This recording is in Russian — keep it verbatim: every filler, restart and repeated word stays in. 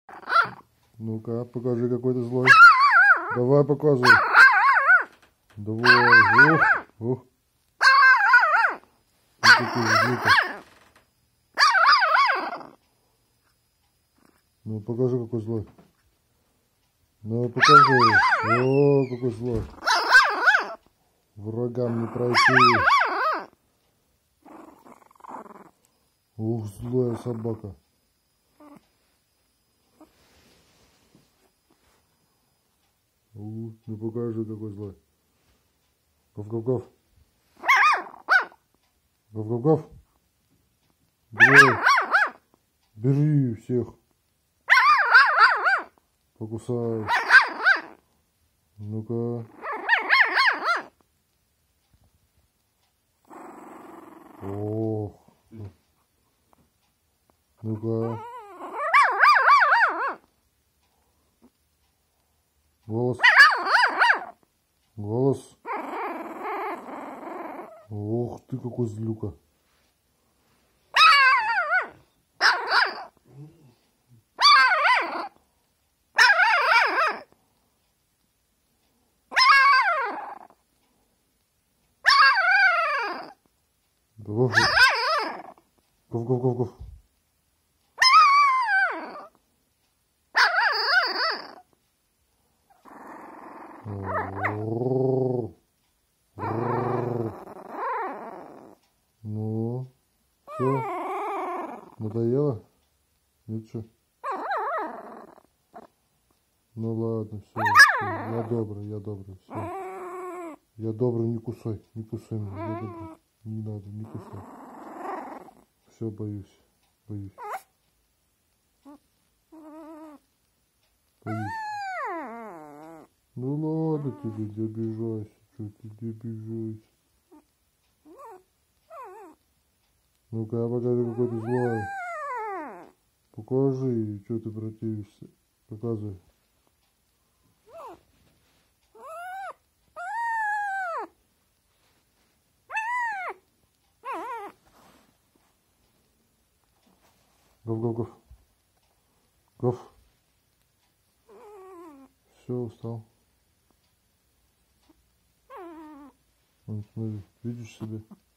Ну-ка, покажи, какой ты злой. Давай, показывай. Давай. Ух, ух. Ну, покажи, какой злой. Ну, покажи. О, какой злой. Врагам не пройти. Ух, злая собака. Ух, ну покажи, какой злой. Гав-гав-гав. Гав-гав-гав. Давай. Бери всех. Покусай. Ну-ка. Ох. Ну-ка. Голос. Голос. Ох ты, какой злюка. Гав, гав, гав, гав, гав. Ну, все, надоело? Нет, что? Ну ладно, все, я добрый, я добрый, все. Я добрый, не кусай, не кусай меня, я добрый. Не надо, не кусай. Все, боюсь, боюсь. Боюсь. Ну ладно тебе, не обижайся, что ты не обижайся. Ну-ка, покажи, какой ты злой. Покажи, что ты противишься. Показывай. Гав-гав-гав. Гав. Все, устал. Вон, смотри, видишь себя?